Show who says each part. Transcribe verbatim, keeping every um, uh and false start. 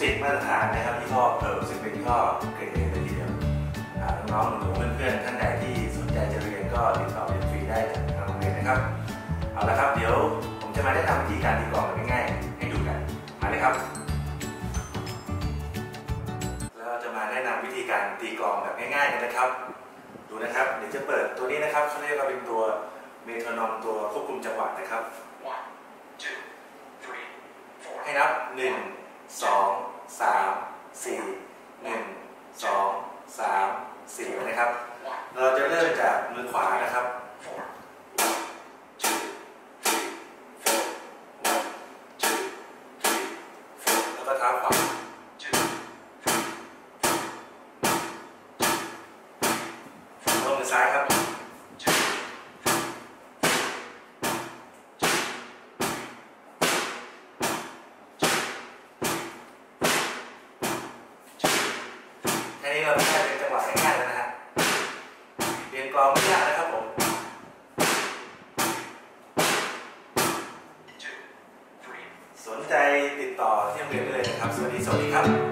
Speaker 1: สิบมาตรฐานนะครับยี่ห้อเออซึ่งเป็นยี่ห้อเกรดเอเลยทีเดียวน้องๆหนูๆเพื่อนๆท่านใดที่สนใจจะเรียนก็ติดต่อเรียนฟรีได้ทางโรงเรียนนะครับเอาละครับเดี๋ยวผมจะมาแนะนำวิธีการตีกลองแบบง่ายๆให้ดูกันมาเลยครับแล้วจะมาแนะนำวิธีการตีกลองแบบง่ายๆกันนะครับดูนะครับเดี๋ยวจะเปิดตัวนี้นะครับเขาเรียกว่าเป็นตัวเมโทรนอมตัวควบคุมจังหวะนะครับให้นับหนึ่ง สอง สาม สี่ หนึ่ง สอง สาม สี่นะครับเราจะเริ่มจากมือขวานะครับแล้วก็เท้าขวาลงมือซ้ายครับแค่นี้เราได้เป็นจังหวะง่ายๆแล้วนะฮะเรียนกลองไม่ยากนะครับผมสนใจติดต่อที่โรงเรียนได้เลยนะครับสวัสดีสวัสดีครับ